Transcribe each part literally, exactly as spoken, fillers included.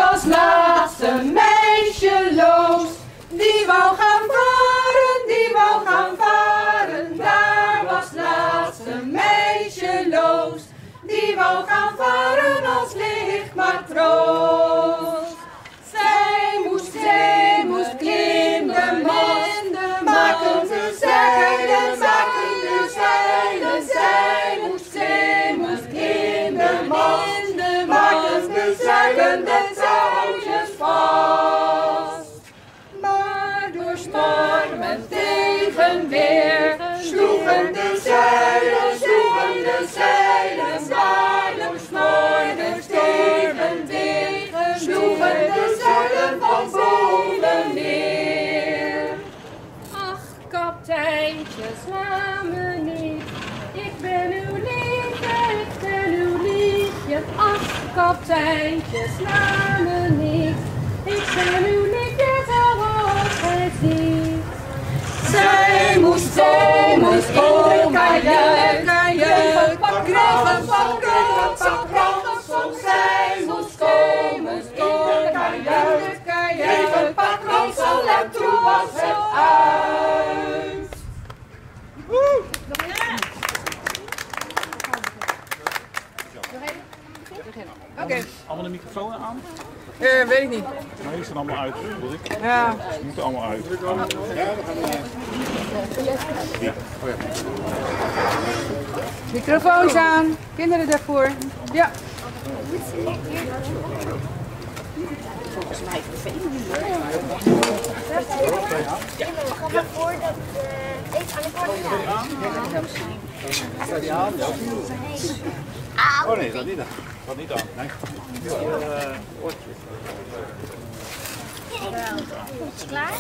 was laatst een meisjeloos. Die wou gaan varen, die wou gaan varen. Daar was laatst een meisjeloos. Die wou gaan varen als lichtmatroos. Zij moest, zij moest in de mast, maken de zeilen, maken de zeilen. Zij moest, zij moest in de mast, maken de zeilen de touwtjes vast. Maar door storm en tegenweer sloegen de zeilen, sloegen de zeilen. Maar door storm en tegenweer sloegen de zeilen van boven neer. Ach, kapiteintje, sla me niet. Ik ben uw liefje, ik ben uw liefje. Ach, kapiteintje, sla me niet. Ik ben uw liefje zoals gij ziet. Zij moest, zij moest in de kajuit, kajuit, pak, kregen, pak, kregen, pak, kregen. Zij moest komen in de kajuit, kajuit, pak, ransel en toen was het uit. Oké. Okay. Allemaal de microfoon aan? Uh, weet ik niet. Nee, die staan allemaal uit, bedoel ik. Ja. Ze moeten allemaal uit. Ja, we gaan ja. Oh, ja. Microfoons aan. Kinderen daarvoor. Ja. Volgens mij vervelend. Ja, ga maar voor dat ik aan de kant ga. Oh nee, dat niet aan. Dat niet aan. Nee. Is klaar?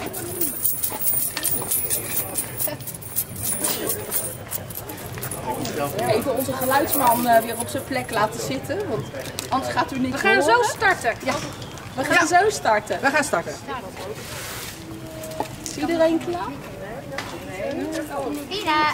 Even onze geluidsman uh, weer op zijn plek laten zitten, want anders gaat u niet. We gaan horen. zo starten. Ja, we gaan ja. zo starten. We gaan starten. Is iedereen klaar? Tina!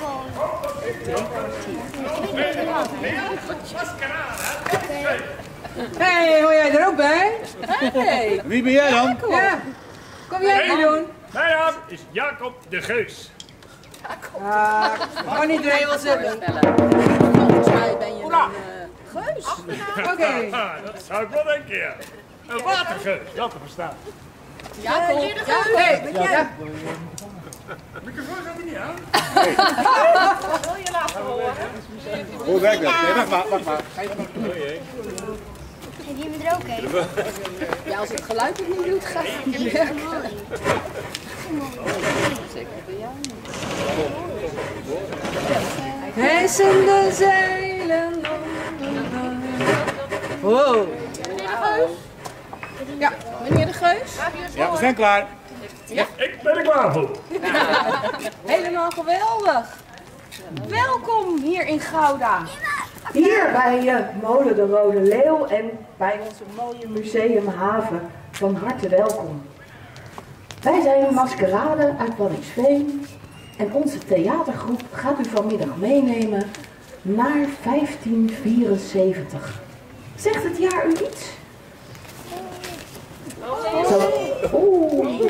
Hé, hey, hoor jij er ook bij? Hey. Wie ben jij dan? Jacob. Ja. Kom jij mee doen? Mijn naam is Jacob de Geus. Ah, kan iedereen wel zeggen. Volgens mij ben je een uh, geus. Oké. Okay. Dat zou ik wel denken, ja. Een watergeus, dat te verstaan. Jacob, ja, hey, ben jij? Ja. Microfoon gaat er niet aan. Hey. wil je laten horen? Hoe werkt dat? Nee, wacht maar, wacht maar. Ga je Geef je me er ook een? Ja, als het geluid het niet doet, gaat het niet werken. Zeker bij jou niet. Hijsen de zeilen. Wow. Meneer de Geus? Ja, meneer de Geus? Ja, we zijn klaar. Ja. Ik ben er klaar voor. Helemaal geweldig. Welkom hier in Gouda. Hier bij uh, Molen de Rode Leeuw en bij onze mooie museumhaven. Van harte welkom. Wij zijn een maskerade uit Waddinxveen en onze theatergroep gaat u vanmiddag meenemen naar vijftien vierenzeventig. Zegt het jaar u iets? Zo. Oeh.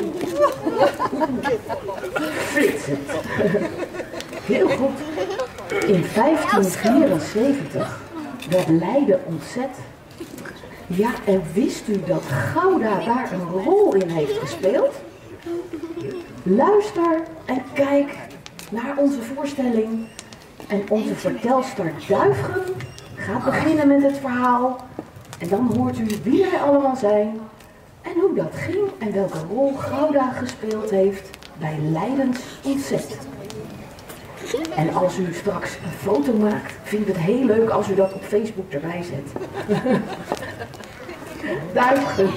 Flitsend. Heel goed. In vijftien vierenzeventig werd Leiden ontzet. Ja, en wist u dat Gouda daar een rol in heeft gespeeld? Luister en kijk naar onze voorstelling. En onze vertelster Duifgen gaat beginnen met het verhaal. En dan hoort u wie wij allemaal zijn. En hoe dat ging en welke rol Gouda gespeeld heeft bij Leidens ontzet. En als u straks een foto maakt, vind ik het heel leuk als u dat op Facebook erbij zet. Duifgen.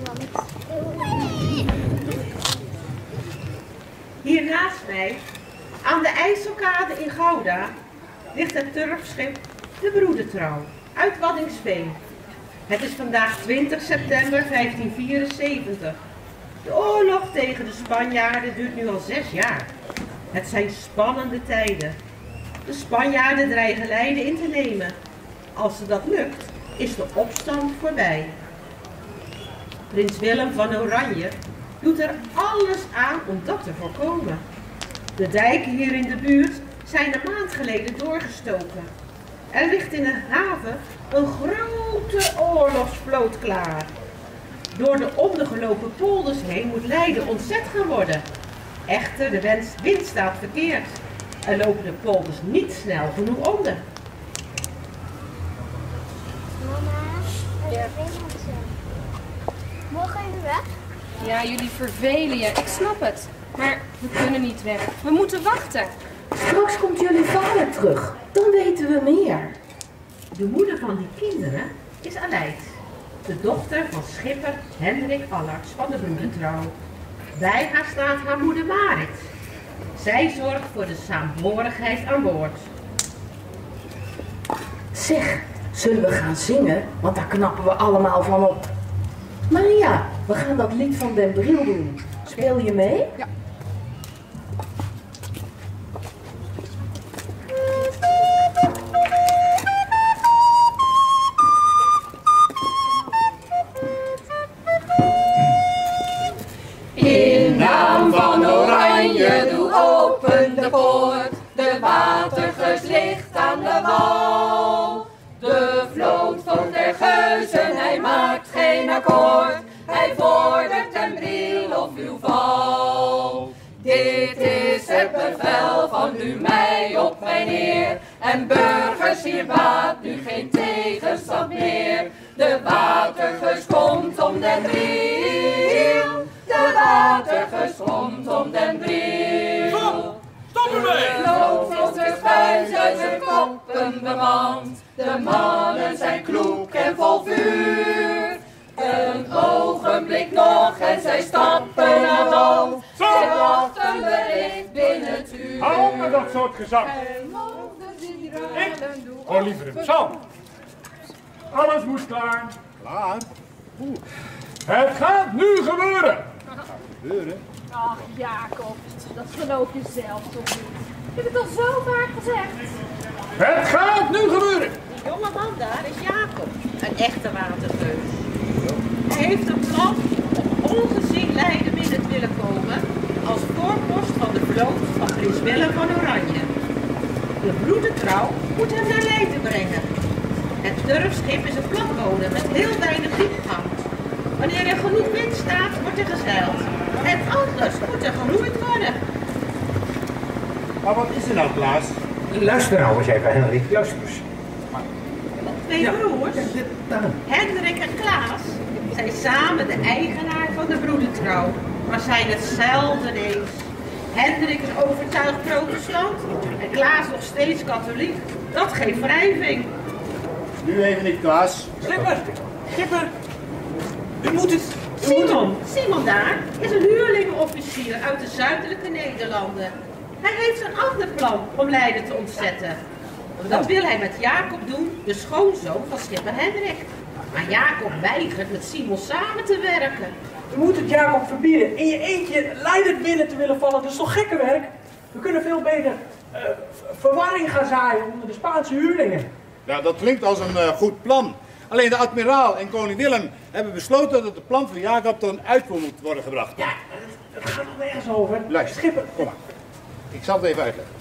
Hier naast mij, aan de IJsselkade in Gouda, ligt het turfschip De Broedertrouw uit Waddinxveen. Het is vandaag twintig september vijftien vierenzeventig. De oorlog tegen de Spanjaarden duurt nu al zes jaar. Het zijn spannende tijden. De Spanjaarden dreigen Leiden in te nemen. Als ze dat lukt, is de opstand voorbij. Prins Willem van Oranje doet er alles aan om dat te voorkomen. De dijken hier in de buurt zijn een maand geleden doorgestoken. Er ligt in de haven een grote oorlogsvloot klaar. Door de ondergelopen polders heen moet Leiden ontzet gaan worden. Echter, de wind staat verkeerd. Er lopen de polders niet snel genoeg onder. Mama, het is mogen we even weg? Ja, jullie vervelen je. Ik snap het. Maar we kunnen niet weg. We moeten wachten. Straks komt jullie vader terug. Dan weten we meer. De moeder van die kinderen is Aleid. De dochter van schipper Hendrik Allarts van de Broedertrouw. Bij haar staat haar moeder Marit. Zij zorgt voor de saamhorigheid aan boord. Zeg, zullen we gaan zingen? Want daar knappen we allemaal van op. Maria, we gaan dat lied van Den Briel doen. Speel je mee? Ja. In naam van Oranje, doe open de poort. De watergeus ligt aan de wal. De vloot van der geuzen, hij maakt geen akkoord. Hij vordert Den Briel of uw val. Dit is het bevel van u mij op mijn eer. En burgers, hier baat nu geen tegenstand meer. De watergeus komt om Den Briel. De watergeus komt om Den Briel. Stop! Stop ermee! De vloot van der geuzen uit zijn koppen bemand. De mannen zijn kloek en vol vuur. Een ogenblik nog en zij stappen aan land. Zij wachten bericht binnen het uur. Hou met dat soort gezang. Ik hoor liever een psalm. Alles moest klaar. Klaar? Het gaat nu gebeuren. Gebeuren? Ach, Jacob, dat geloof je zelf toch niet? Ik heb het al zo vaak gezegd. Het gaat nu gebeuren. Die jonge man daar is Jacob, een echte watergeus. Hij heeft een plan om ongezien Leiden binnen te willen komen als voorpost van de vloot van prins Willem van Oranje. De Broedertrouw moet hem naar Leiden brengen. Het turfschip is een platbodem met heel weinig diepgang. Wanneer er genoeg wind staat, wordt er gezeild. En anders moet er geroeid worden. Maar wat is er nou, Klaas? Luister nou eens even, Henrik. Luister eens. Twee broers, Hendrik en Klaas, zijn samen de eigenaar van de Broedertrouw, maar zijn het zelden eens. Hendrik is overtuigd protestant en Klaas nog steeds katholiek. Dat geeft wrijving. Nu even niet, Klaas. Schipper, schipper. U moet het. U moet Simon, Simon daar is een huurlingenofficier uit de zuidelijke Nederlanden. Hij heeft een ander plan om Leiden te ontzetten. Dat wil hij met Jacob doen, de schoonzoon van schipper Hendrik. Maar Jacob weigert met Simon samen te werken. U moet het Jacob verbieden. In je eentje Leiden binnen te willen vallen, dat is toch gekke werk? We kunnen veel beter uh, verwarring gaan zaaien onder de Spaanse huurlingen. Ja, dat klinkt als een uh, goed plan. Alleen de admiraal en koning Willem hebben besloten dat het plan van Jacob tot een uitvoer moet worden gebracht. Ja, dat gaat nog nergens over. Luister, Schipper. kom maar. Ik zal het even uitleggen.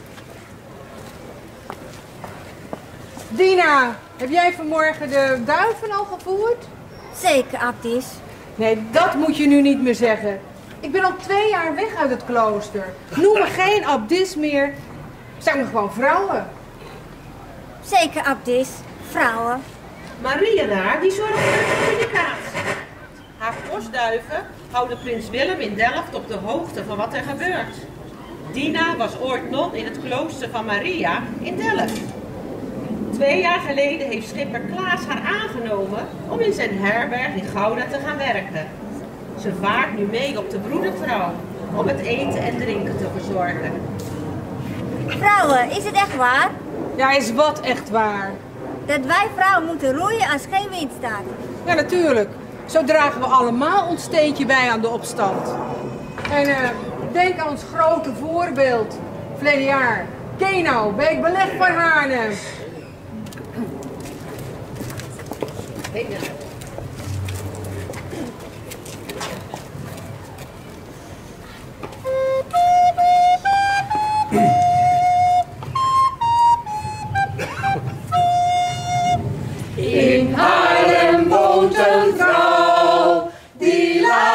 Dina, heb jij vanmorgen de duiven al gevoerd? Zeker, Abdis. Nee, dat moet je nu niet meer zeggen. Ik ben al twee jaar weg uit het klooster. Noem me geen Abdis meer. Zijn we gewoon vrouwen? Zeker, Abdis. Vrouwen. Maria daar, die zorgt voor de communicatie. Haar postduiven houden prins Willem in Delft op de hoogte van wat er gebeurt. Dina was ooit non in het klooster van Maria in Delft. Twee jaar geleden heeft schipper Klaas haar aangenomen om in zijn herberg in Gouda te gaan werken. Ze vaart nu mee op de Broedertrouw om het eten en drinken te verzorgen. Vrouwen, is het echt waar? Ja, is wat echt waar? Dat wij vrouwen moeten roeien als geen wind staat. Ja, natuurlijk. Zo dragen we allemaal ons steentje bij aan de opstand. En uh, denk aan ons grote voorbeeld. Verleden jaar. Keno, bij het beleg van Haarlem.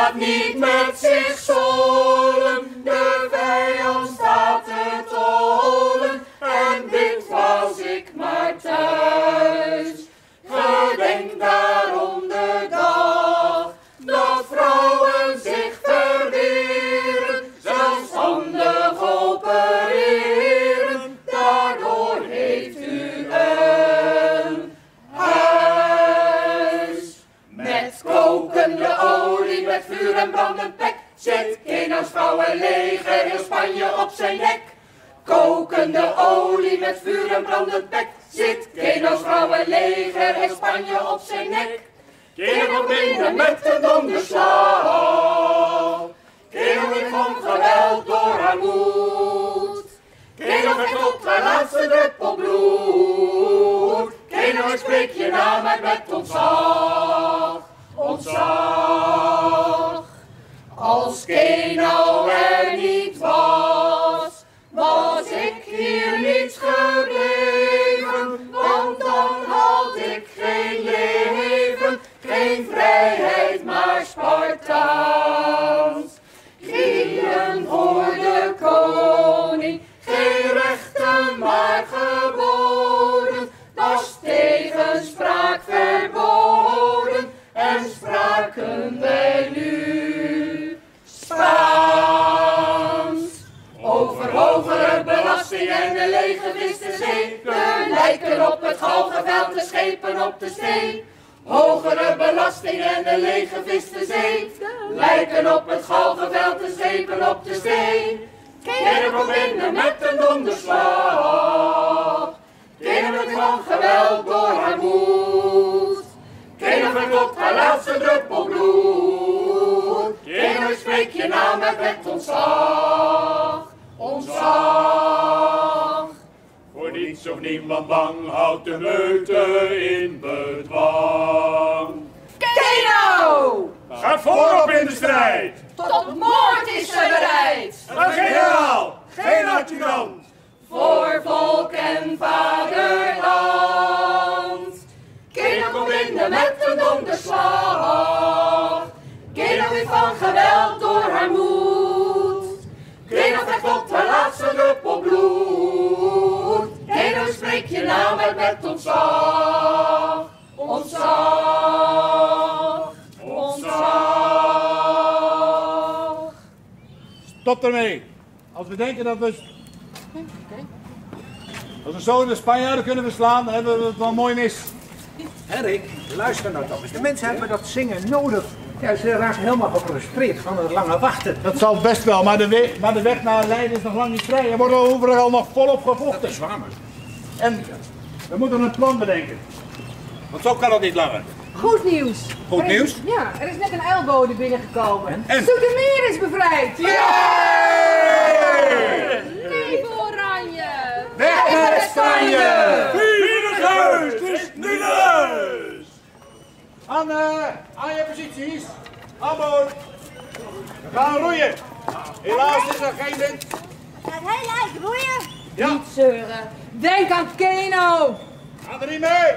laat niet met zich zolen, de vijand staat te tolen en bidt was ik maar thuis. Gedenk daarom de dag dat vrouwen zich verweren, zelfstandig opereren, daardoor heeft u een huis. Met kokende olie, met vuur en brandend pek, zit Kenaus vrouwenleger heel Spanje op zijn nek. Kokende olie met vuur en brandend pek, zit Kenaus vrouwenleger heel Spanje op zijn nek. Kenau komt binnen met een donderslag, Kenau heeft van geweld door haar moed. Kenau vecht tot haar laatste druppel bloed. Kenau, ik spreek je naam uit met ontzag, ontzag. Als Kenau er niet was, was ik hier niet gebleven, want dan had ik geen leven, geen vrijheid, maar Spartaans. Gieren voor de koning, geen rechten, maar geboden, was tegenspraak verboden, en spraken wij nu Spaans. Over hogere belasting en de leeggeviste zee, de lijken op het galgenveld, de schepen op de zee. Hogere belasting en de leeggeviste zee, lijken op het galgenveld, de schepen op de zee. Kenau komt binnen met een donderslag, Kenau het van geweld door haar moed. Kenau vecht tot haar laatste druppel bloed. Kenau, ik spreek je naam uit met ontzag, ontzag. Voor niets of niemand bang houdt de meute in bedwang. Kenau! Gaat voorop in de strijd! Tot moord is ze bereid! Een generaal, geen adjudant! Voor volk en vaderland. Kenau komt binnen met een donderslag, Kenau heeft van geweld door haar moed. Kenau vecht tot haar laatste druppel bloed. Kenau, spreek je naam uit met ontzag, ontzag, ontzag. Stop ermee. Als we denken dat we... Als we zo de Spanjaarden kunnen verslaan, dan hebben we het wel mooi mis. Erik, luister nou toch eens. De mensen hebben dat zingen nodig. Ja, ze raken helemaal gefrustreerd van het lange wachten. Dat zal best wel, maar de, we maar de weg naar Leiden is nog lang niet vrij. Er wordt overal nog volop gevochten. Dat is waar, maar. En we moeten een plan bedenken. Want zo kan het niet langer. Goed nieuws. Goed Er is- nieuws? Ja, er is net een uilbode binnengekomen. En? Zoetermeer is bevrijd. Leven Oranje! Weg met Spanje! Vierde geest is nu huis! Aan, uh, aan je posities. Aan boord. We gaan roeien. Helaas is er geen wind. Gaat heel uit roeien. Ja, Niet zeuren. Denk aan Kenau. gaan er niet mee.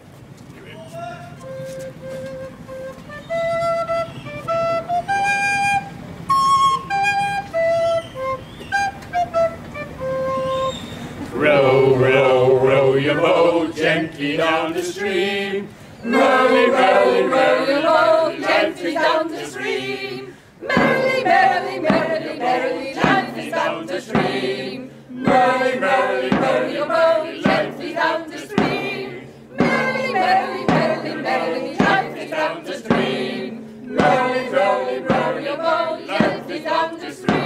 Row, row, row your boat gently down the stream. Merrily, merrily, merrily, row gently down the stream. Merrily, merrily, merrily, merrily, gently down the stream. Merrily, merrily, merrily, row gently down the stream. Merrily, merrily, merrily, merrily, gently down the stream. Merrily, merrily, merrily, row gently down the stream.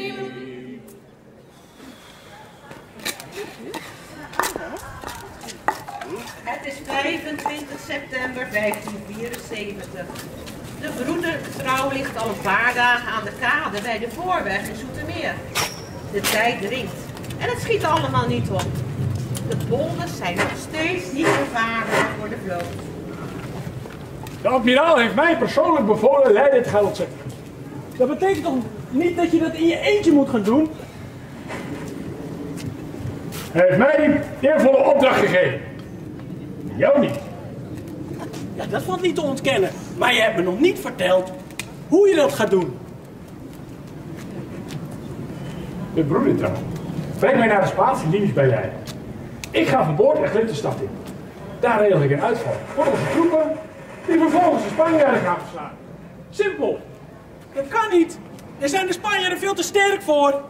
Het is vijfentwintig september vijftienhonderdvierenzeventig. De broedertrouw ligt al een paar dagen aan de kade bij de Voorweg in Zoetermeer. De tijd dringt en het schiet allemaal niet op. De polders zijn nog steeds niet gevaarlijk voor de vloot. De admiraal heeft mij persoonlijk bevolen Leiden te gaan zetten. Dat betekent toch niet dat je dat in je eentje moet gaan doen? Hij heeft mij die eervolle opdracht gegeven. Jou niet. Ja, dat valt niet te ontkennen. Maar je hebt me nog niet verteld hoe je dat gaat doen. De broedertrouw. Breng mij naar de Spaanse linies bij Leiden. Ik ga van boord en glip de stad in. Daar regel ik een uitval voor onze troepen, die vervolgens de Spanjaarden gaan verslaan. Simpel. Dat kan niet. Daar zijn de Spanjaarden veel te sterk voor.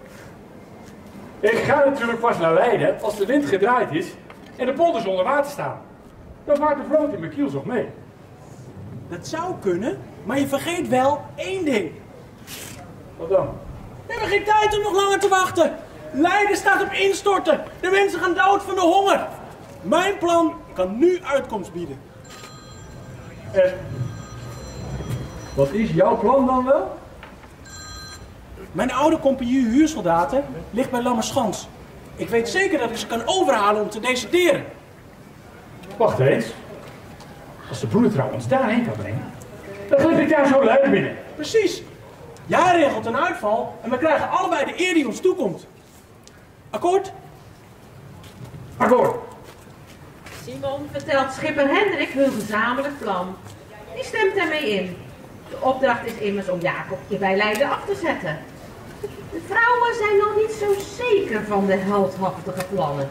Ik ga natuurlijk pas naar Leiden als de wind gedraaid is en de polders onder water staan. Dan vaart de vloot in mijn kielzog mee. Dat zou kunnen, maar je vergeet wel één ding. Wat dan? We hebben geen tijd om nog langer te wachten. Leiden staat op instorten. De mensen gaan dood van de honger. Mijn plan kan nu uitkomst bieden. En wat is jouw plan dan wel? Mijn oude compagnie huursoldaten ligt bij Lammerschans. Ik weet zeker dat ik ze kan overhalen om te deserteren. Wacht eens. Als de broedertrouw ons daarheen kan brengen, dan glip ik daar zo Leiden binnen. Precies. Jij regelt een uitval en we krijgen allebei de eer die ons toekomt. Akkoord? Akkoord. Simon vertelt schipper Hendrik hun gezamenlijk plan. Die stemt daarmee in. De opdracht is immers om Jacob bij Leiden af te zetten. De vrouwen zijn nog niet zo zeker van de heldhaftige plannen.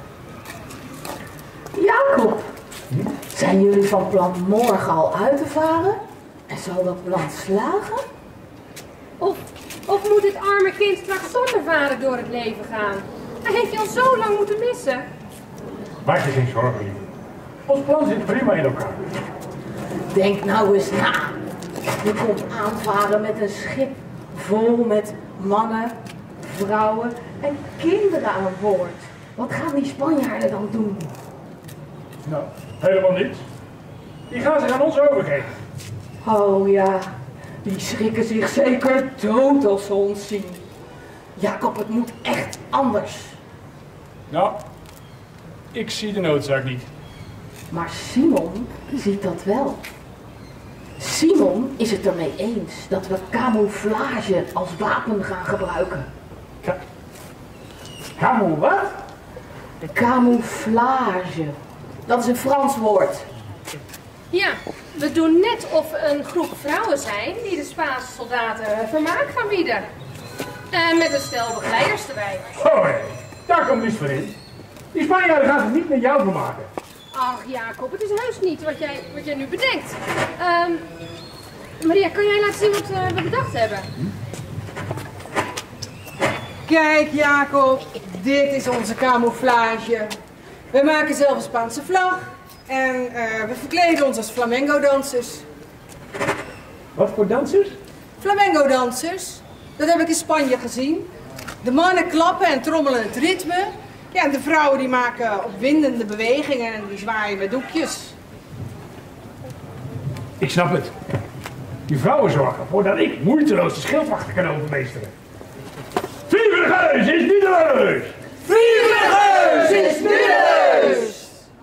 Jacob, zijn jullie van plan morgen al uit te varen? En zal dat plan slagen? Of, of moet dit arme kind straks zonder vader door het leven gaan? Hij heeft je al zo lang moeten missen. Maak je geen zorgen, lieve. Ons plan zit prima in elkaar. Denk nou eens na. Je komt aanvaren met een schip vol met mannen, vrouwen en kinderen aan boord. Wat gaan die Spanjaarden dan doen? Nou, helemaal niets. Die gaan zich aan ons overgeven. Oh ja, die schrikken zich zeker dood als ze ons zien. Jacob, het moet echt anders. Nou, ik zie de noodzaak niet. Maar Simon ziet dat wel. Simon is het ermee eens dat we camouflage als wapen gaan gebruiken. Ka Camo wat? Camouflage. Dat is een Frans woord. Ja, we doen net of we een groep vrouwen zijn die de Spaanse soldaten vermaak gaan bieden. En met een stel begeleiders erbij. Oh hé, daar komt niets voor in. Die Spanjaarden gaan zich niet met jou vermaken. Ach Jacob, het is heus niet wat jij, wat jij nu bedenkt. Um, Maria, kan jij laten zien wat uh, we bedacht hebben? Kijk Jacob, dit is onze camouflage. We maken zelf een Spaanse vlag en uh, we verkleden ons als flamenco-dansers. Wat voor dansers? Flamenco-dansers, dat heb ik in Spanje gezien. De mannen klappen en trommelen het ritme. Ja, en de vrouwen die maken opwindende bewegingen en die zwaaien met doekjes. Ik snap het. Die vrouwen zorgen ervoor dat ik moeiteloos de schildwachten kan overmeesteren. Vive de Geus is nu de Heus! Vive de Geus is nu de Heus!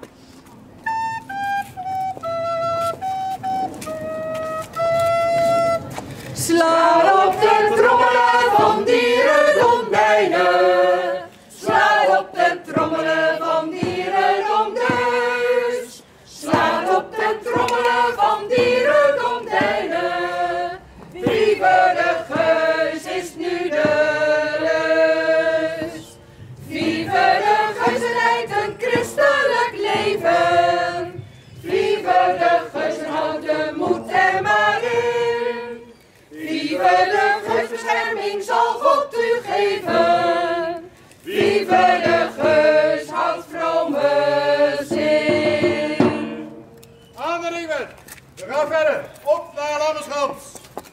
Sla op de trommelen van dierendomeinen. Sla op de trommelen van dierendomdeus. Sla op de trommelen van dierendomdeinen. Vive de Geus is nu de leus. Vive de Geus leidt een christelijk leven. Vive de Geus houdt de moed er maar in. Vive de Geus bescherming zal God u geven. Vive de Geus houdt vrome zin. Aan de riemen. We gaan verder. Op naar Lammerschans.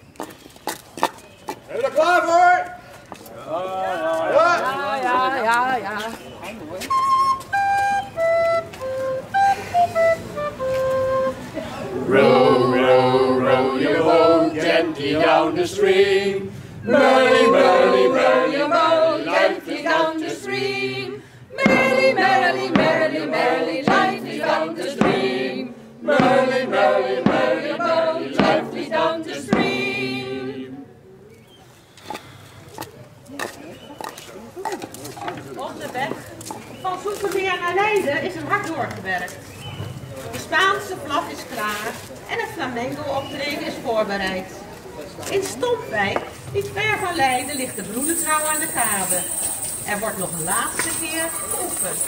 Ben je er klaar voor? Ja, ja, ja, ja, ja. Row, row, row your boat gently down the stream. Merrily, merrily, merrily, merrily, lightly down the stream. Merrily, merrily, merrily, merrily, lightly down the stream. Merrily, merrily, merrily, merrily, lightly down the stream. Op de weg van Zoetermeer naar Leiden is er hard doorgewerkt. De Spaanse vlag is klaar en het flamenco optreden is voorbereid. In Stompwijk, niet ver van Leiden, ligt de broedertrouw aan de kade. Er wordt nog een laatste keer geoefend.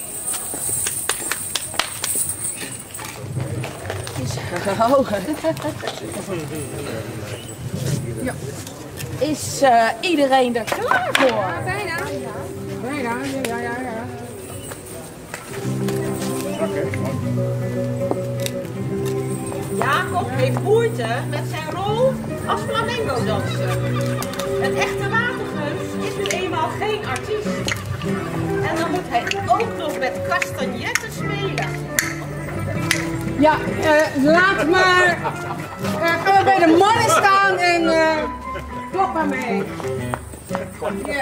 Ja. Is uh, iedereen er klaar voor? Ja, bijna. Bijna, ja, ja, ja. Jacob heeft moeite met zijn rol als flamenco-danser. Een echte watergeus is nu eenmaal geen artiest. En dan moet hij ook nog met castagnetten spelen. Ja, uh, laat maar. Uh, gaan we bij de mannen staan en uh, klop maar mee. Ja.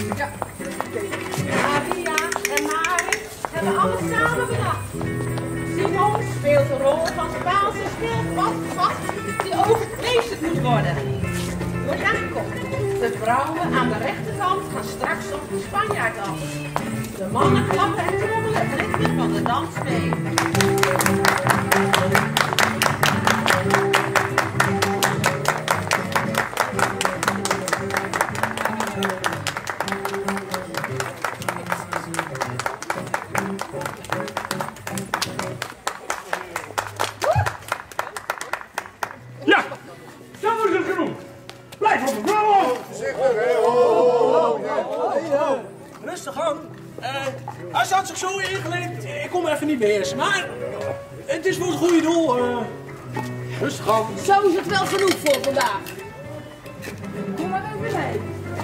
Maria en Marit hebben alles samen bedacht. Simon speelt de rol van Spaanse schildpad die overgemeesterd moet worden. Door Jacob. De vrouwen aan de rechterkant gaan straks op de Spanjaard af. De mannen klappen en trommelen het ritme van de dans mee. Ja, dat is het genoeg. Blijf op de grond. Rustig aan. Uh, hij staat zich zo ingeleend. Ik kom even niet beheersen. Maar het is voor het goede doel. Uh, rustig aan. Zo is het wel genoeg voor vandaag. Kom maar even mee.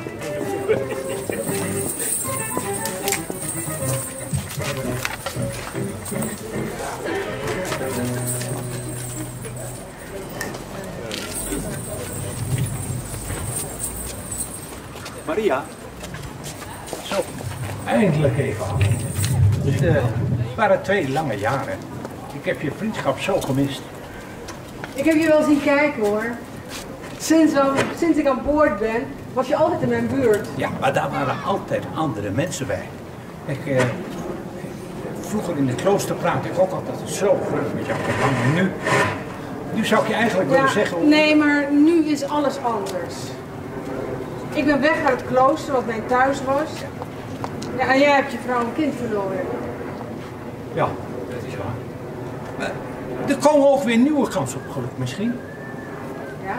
Maria. Zo, eindelijk even af. Dus, uh, het waren twee lange jaren. Ik heb je vriendschap zo gemist. Ik heb je wel zien kijken hoor. Sinds, um, sinds ik aan boord ben, was je altijd in mijn buurt. Ja, maar daar waren altijd andere mensen bij. Ik, uh, vroeger in het klooster praatte ik ook altijd zo graag met jou. Maar nu, nu zou ik je eigenlijk Ja, willen zeggen... nee, maar nu is alles anders. Ik ben weg uit het klooster, wat mijn thuis was. Ja, en jij hebt je vrouw en kind verloren. Ja, dat is waar. Maar er komen ook weer nieuwe kansen op geluk misschien. Ja?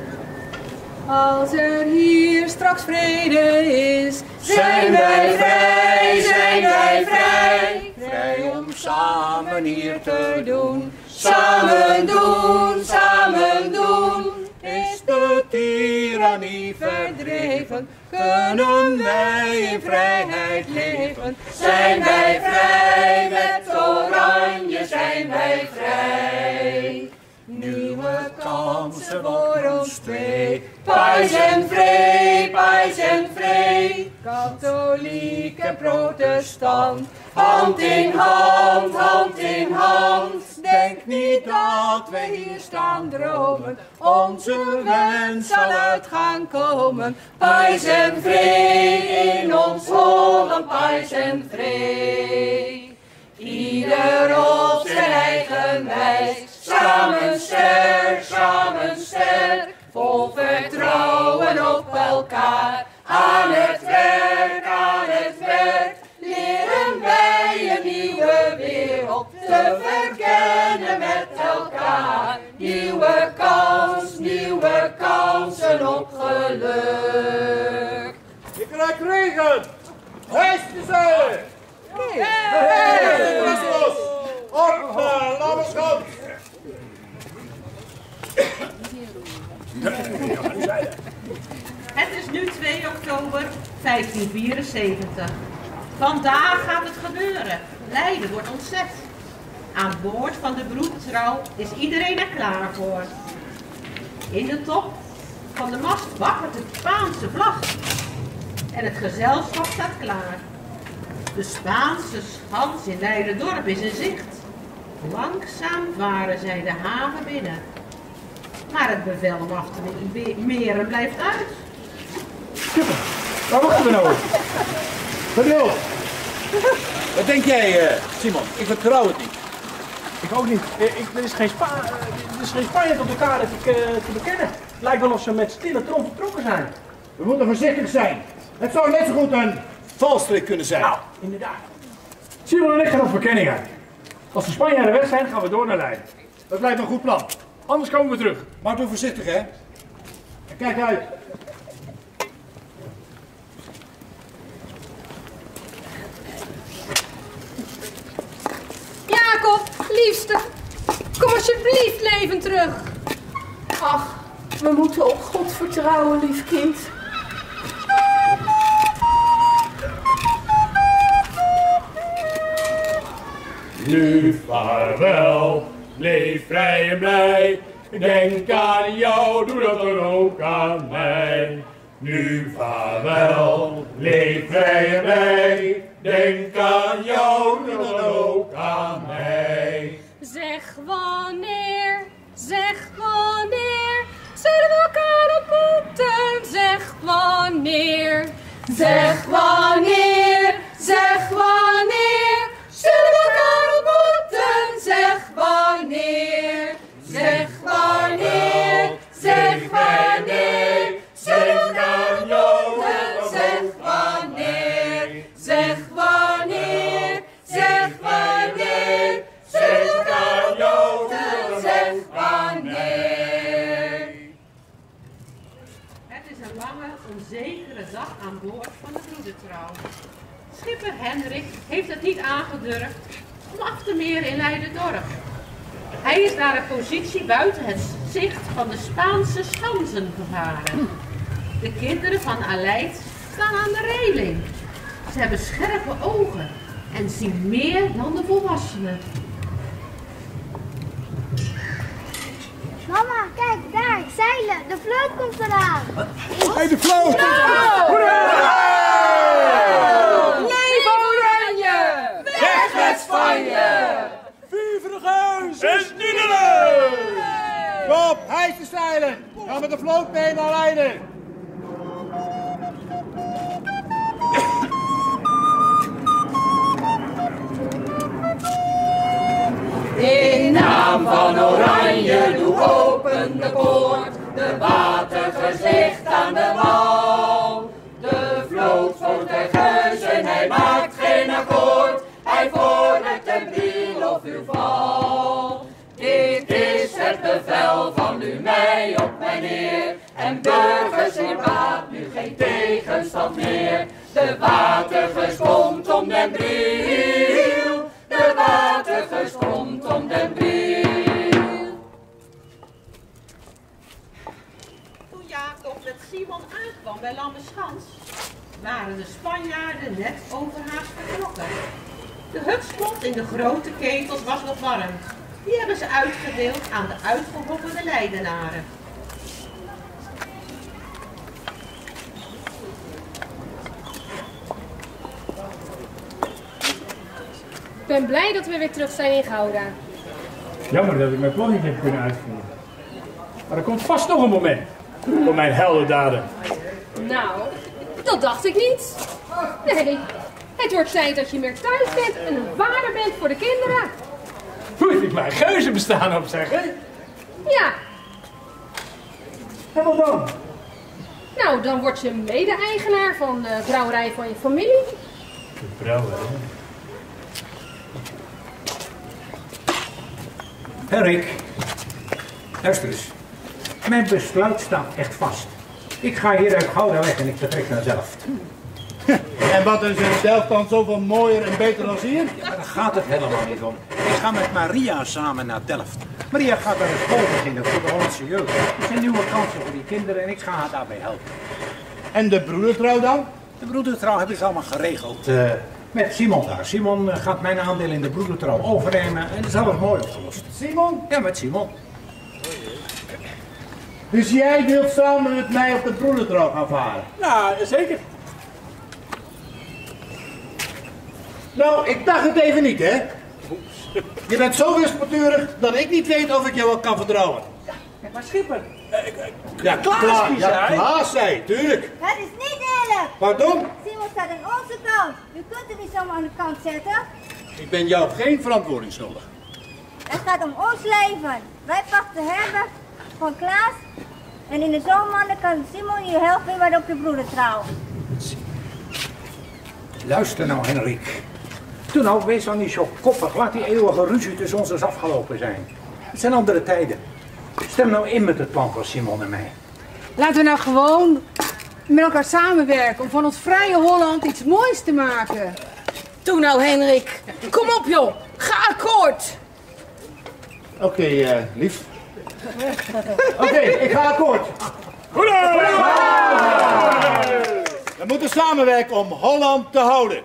Als er hier straks vrede is, zijn wij vrij, zijn wij vrij. Vrij om samen hier te doen. Samen doen, samen doen. Is de tirannie verdreven, kunnen wij in vrijheid leven. Zijn wij vrij, met oranje zijn wij vrij. Nieuwe kansen voor ons twee, pais en vree, pais en vree. Katholiek en protestant, hand in hand, hand in hand. Denk niet dat wij hier staan dromen, onze wens zal uit gaan komen. Pais en vree, in ons Holland, pais en vree. Ieder op zijn eigen wijs, samen sterk, samen sterk. Vol vertrouwen op elkaar, aan het werk, aan het werk. Leren wij een nieuwe wereld te verkennen met elkaar. Nieuwe kans, nieuwe kansen op geluk. Ik krijg regen! Heiste ze! Hey! Los! Op de lammerschot! Het is nu twee oktober vijftien vierenzeventig. Vandaag gaat het gebeuren. Leiden wordt ontzet. Aan boord van de broedertrouw is iedereen er klaar voor. In de top van de mast wappert de Spaanse vlag. En het gezelschap staat klaar. De Spaanse schans in Leiderdorp is in zicht. Langzaam varen zij de haven binnen. Maar het bevel om af te meren blijft uit. Schipper, waar wachten we nou op? Geduld. Wat denk jij, uh, Simon? Ik vertrouw het niet. Ik Ik ook niet. Ik, er is geen, spa, er is geen Spanjaard op de kaart te, te bekennen. Het lijkt wel of ze met stille trom vertrokken zijn. We moeten voorzichtig zijn. Het zou net zo goed een valstrik kunnen zijn. Nou, inderdaad. Simon en ik gaan op verkenning uit. Als de Spanjaarden weg zijn, gaan we door naar Leiden. Dat lijkt me een goed plan. Anders komen we terug. Maar doe voorzichtig, hè. En kijk uit. Jacob, liefste, kom alsjeblieft levend terug. Ach, we moeten op God vertrouwen, lief kind. Nu vaarwel, leef vrij en blij. Denk aan jou, doe dat dan ook aan mij. Nu vaarwel, leef vrij en blij. Denk aan jou, doe dat dan ook aan mij. Zeg wanneer, zeg wanneer, zullen we elkaar ontmoeten? Zeg wanneer, zeg wanneer, zeg wanneer, zullen we elkaar ontmoeten? Zeg wanneer, zeg wanneer, zeg wanneer, zullen we elkaar ontmoeten? Zeg wanneer, zeg wanneer, zeg wanneer, zullen we elkaar ontmoeten? Zeg wanneer. Het is een lange, onzekere dag aan boord van de broedertrouw. Schipper Hendrik heeft het niet aangedurfd om af te meren in Leiden-dorp. Hij is naar een positie buiten het zicht van de Spaanse schansen gevaren. De kinderen van Aleid staan aan de reling. Ze hebben scherpe ogen en zien meer dan de volwassenen. Mama, kijk daar, zeilen. De vloot komt eraan. Hé, hey, de vloot! Leef Oranje! Weg met Spanje! Vive de Geus! En Nederland! Kom, hijs de zeilen! Ga met de vloot mee naar Leiden! In naam van Oranje, doe open de poort. De watergeurs ligt aan de wal. De vloot voert de geus en hij maakt geen akkoord. Hij vordert ten briel of uw val. Dit is het bevel van u mij op mijn heer. En burgers in baat nu geen tegenstand meer. De watergeurs komt om den briel. De watergeurs komt om den briel. Toen Jacob met Simon aankwam bij Lammerschans, waren de Spanjaarden net overhaast vertrokken. De hutspot in de grote ketels was nog warm. Die hebben ze uitgedeeld aan de uitgehokkerde Leidenaren. Ik ben blij dat we weer terug zijn in Gouda. Jammer dat ik mijn plan niet heb kunnen uitvoeren. Maar er komt vast nog een moment voor mijn heldendaden. Nou, dat dacht ik niet. Nee, het wordt tijd dat je meer thuis bent en een vader bent voor de kinderen. Moet ik mijn geuzen bestaan opzeggen? Ja. En wat dan? Nou, dan word je mede-eigenaar van de brouwerij van je familie. De brouwerij? Rick, luister eens. Mijn besluit staat echt vast. Ik ga hier uit Gouda weg en ik vertrek naar Delft. En wat is in Delft dan zoveel mooier en beter dan hier? Ja, maar daar gaat het helemaal niet om. Ik ga met Maria samen naar Delft. Maria gaat naar een school beginnen voor de Hollandse jeugd. Er zijn nieuwe kansen voor die kinderen en ik ga haar daarbij helpen. En de broedertrouw dan? De broedertrouw hebben ze allemaal geregeld. Uh, met Simon daar. Simon uh, gaat mijn aandeel in de broedertrouw overnemen en dat is alles mooi opgelost. Simon? Ja, met Simon. Dus jij wilt samen met mij op de broedertrouw gaan varen? Ja, zeker. Nou, ik dacht het even niet, hè? Je bent zo wispelturig dat ik niet weet of ik jou wel kan vertrouwen. Ja, maar schipper. Uh, uh, ja, Klaas, Klaas ja, zei. Klaas zei, tuurlijk. Het is niet eerlijk. Pardon? Simon staat aan onze kant. U kunt hem niet zomaar aan de kant zetten. Ik ben jou geen verantwoording schuldig. Het gaat om ons leven. Wij pachten Herbert van Klaas. En in de zomermaanden kan Simon je helpen bij op je broeder trouwen. Luister nou, Henrik. Toen nou, wees dan niet zo koppig. Laat die eeuwige ruzie tussen ons eens afgelopen zijn. Het zijn andere tijden. Stem nou in met het plan van Simon en mij. Laten we nou gewoon met elkaar samenwerken om van ons vrije Holland iets moois te maken. Doe nou, Henrik. Kom op, joh. Ga akkoord. Oké, okay, uh, lief. Oké, okay, ik ga akkoord. Goedendag! We moeten samenwerken om Holland te houden.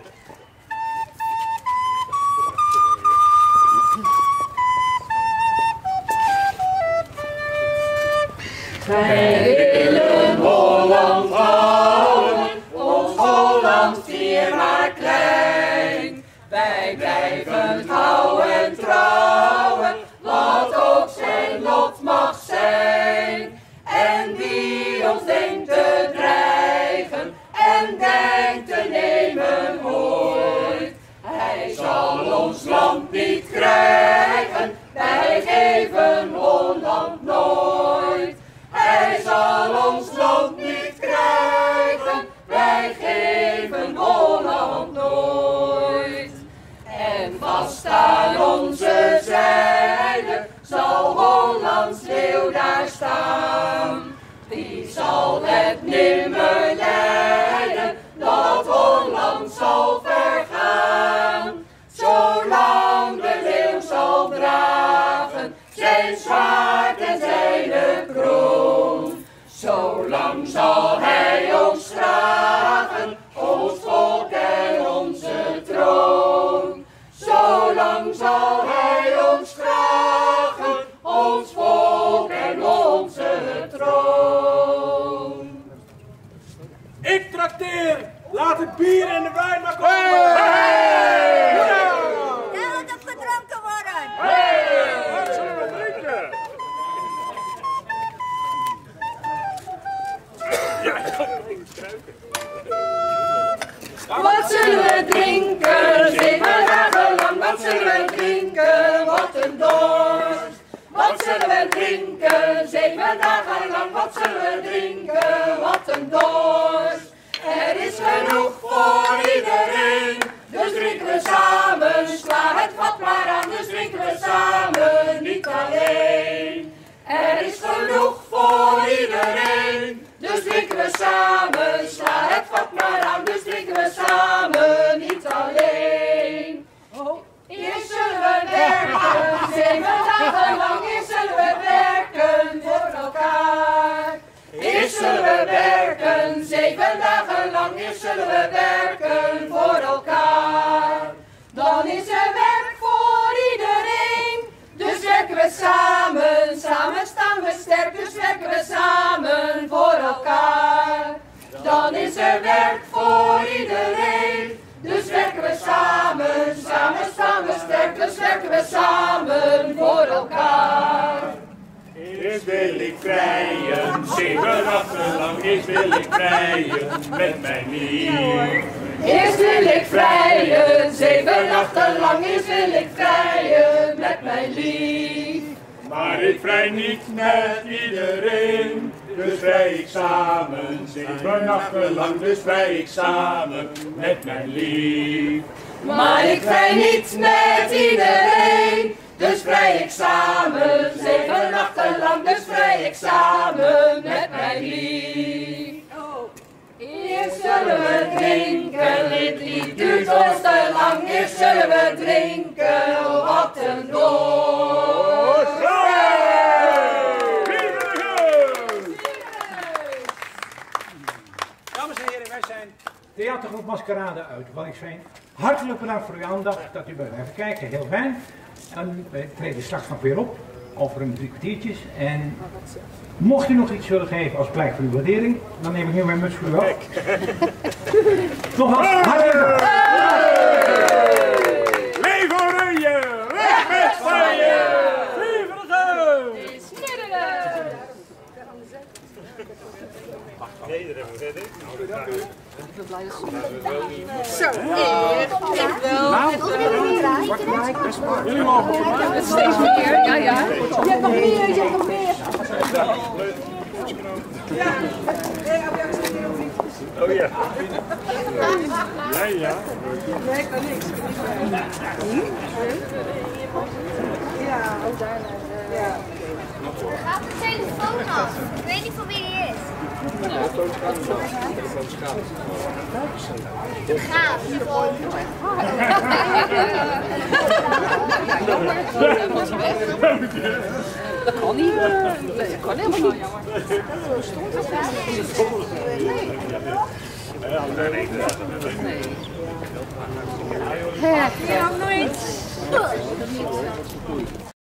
Wij willen Holland houden, ons Holland vier maar klein. Wij blijven trouw en trouwen, wat ook zijn lot mag zijn. En wie ons denkt te dreigen en denkt te nemen ooit, hij zal ons land niet krijgen, wij geven Holland nooit. Hij zal ons land niet krijgen, wij geven Holland nooit. En vast aan onze zijde zal Hollands leeuw daar staan. Die zal het nimmer lijden, dat Holland zal vergaan. Zolang de leeuw zal dragen zijn zwaard en zijn kroon, zolang zal hij ons dragen, ons volk en onze troon. Zolang zal hij ons dragen, ons volk en onze troon. Ik trakteer, laat het bier en de wijn maar komen. Hey! Ja! Daar moet op gedronken worden. Hey! Wat zullen we drinken? Wat zullen we drinken, zeven dagen lang, wat zullen we drinken, wat een dorst. Wat zullen we drinken, zeven dagen lang, wat zullen we drinken, wat een dorst. Er is genoeg voor iedereen, dus drinken we samen, sla het vat maar aan, dus drinken we samen, niet alleen. Er is genoeg voor iedereen, dus drinken we samen, sla het vat maar aan, dus drinken we samen, niet alleen. Oh. Eerst zullen we werken, zeven dagen lang, eerst zullen we werken voor elkaar. Eerst zullen we werken, zeven dagen lang, eerst zullen we werken voor elkaar. Dan is er werk voor iedereen, dus werken we samen, samen staan we sterk, dus werken we samen voor elkaar. Dan is er werk voor iedereen, dus werken we samen, samen staan we sterk, dus werken we samen voor elkaar. Eerst wil ik vrijen, zeven nachten lang, eerst wil ik vrijen met mijn lief. Eerst wil ik vrijen, zeven nachten lang, eerst wil ik vrijen met mijn lief. Maar ik vrij niet met iedereen, dus vrij ik samen, zeven nachten lang, dus vrij ik samen met mijn lief. Maar ik vrij niet met iedereen, dus vrij ik samen, zeven nachten lang, dus vrij ik samen met mijn lief. Eerst zullen we drinken, dit lied duurt ons te lang, eerst zullen we drinken, wat een dorst. Dames en heren, wij zijn Theatergroep Maskerade uit Waddinxveen. Hartelijk bedankt voor uw aandacht, dat u bent even kijken, heel fijn. En wij treden straks nog weer op, over een drie kwartiertjes. En mocht u nog iets willen geven als blijk van uw waardering, dan neem ik nu mijn muts voor u af. Nogmaals, hartelijk bedankt. Leef Oranje, weg met Spanje, vive de Nee, dat hebben we verder. Ik ben blij dat ze Zo, ik, ik wel. Jullie mogen voor mij. het steeds meer, ja, ja. Je hebt nog meer, je hebt nog meer. Ja, nee, heb je ook zo'n keer of niet? Oh ja. Ja, ja. Nee, ik kan niks. Ja, ook daar. Ja. Er gaat een telefoon af. Ik weet niet van wie die is. De gaaf, gewoon. Dat kan niet. Nee, dat kan helemaal niet. Zo stond het. Ja, we zijn één. Nee. Ja, nooit.